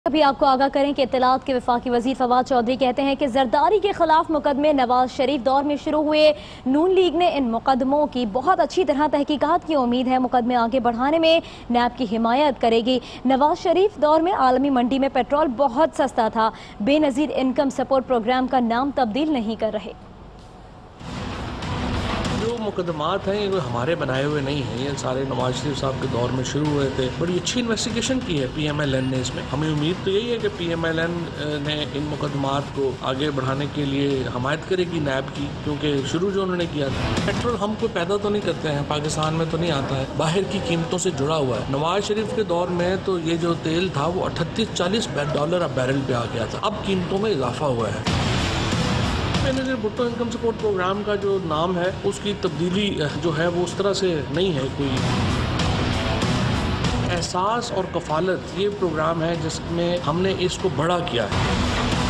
अभी आपको आगाह करें कि इत्तलात के वफाकी वजीर फवाद चौधरी कहते हैं कि जरदारी के खिलाफ मुकदमे नवाज शरीफ दौर में शुरू हुए। नून लीग ने इन मुकदमों की बहुत अच्छी तरह तहकीकात की उम्मीद है। मुकदमे आगे बढ़ाने में नैब की हिमायत करेगी। नवाज शरीफ दौर में आलमी मंडी में पेट्रोल बहुत सस्ता था। बेनज़ीर इनकम सपोर्ट प्रोग्राम का नाम तब्दील नहीं कर रहे। जो मुकदमात हैं ये हमारे बनाए हुए नहीं हैं, ये सारे नवाज शरीफ साहब के दौर में शुरू हुए थे। बड़ी अच्छी इन्वेस्टिगेशन की है PMLN ने इसमें। हमें उम्मीद तो यही है कि PMLN ने इन मुकदमात को आगे बढ़ाने के लिए हमायत करेगी नैब की, क्योंकि शुरू जो उन्होंने किया था। पेट्रोल हम कोई पैदा तो नहीं करते हैं, पाकिस्तान में तो नहीं आता है, बाहर की कीमतों से जुड़ा हुआ है। नवाज शरीफ के दौर में तो ये जो तेल था वो $38-40 बैरल पे आ गया था। अब कीमतों में इजाफा हुआ है। Benazir Bhutto income support program का जो नाम है उसकी तब्दीली जो है वो उस तरह से नहीं है। कोई एहसास और कफालत ये प्रोग्राम है जिसमें हमने इसको बड़ा किया है।